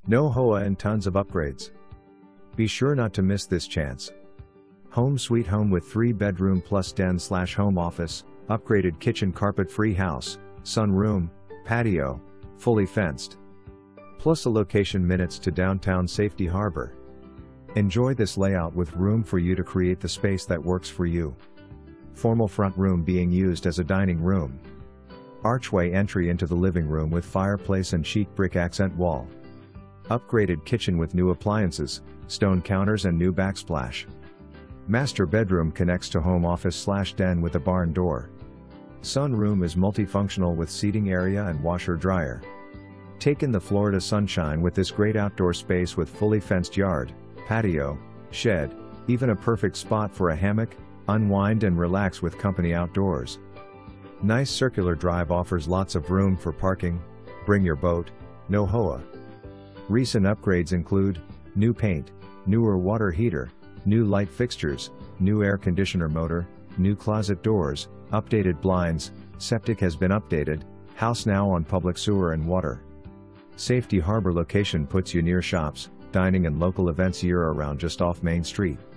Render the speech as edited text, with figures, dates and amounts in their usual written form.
No HOA and tons of upgrades. Be sure not to miss this chance. Home sweet home with 3-bedroom plus den/home office, upgraded kitchen, carpet-free house, sunroom, patio, fully fenced. Plus a location minutes to downtown Safety Harbor. Enjoy this layout with room for you to create the space that works for you. Formal front room being used as a dining room. Archway entry into the living room with fireplace and chic brick accent wall. Upgraded kitchen with new appliances, stone counters and new backsplash. Master bedroom connects to home office/den with a barn door. Sunroom is multifunctional with seating area and washer-dryer. Take in the Florida sunshine with this great outdoor space with fully fenced yard, patio, shed, even a perfect spot for a hammock, unwind and relax with company outdoors. Nice circular drive offers lots of room for parking. Bring your boat, no HOA. Recent upgrades include new paint, newer water heater, new light fixtures, new air conditioner motor, new closet doors, updated blinds. Septic has been updated, house now on public sewer and water. Safety Harbor location puts you near shops, dining and local events year-round just off Main Street.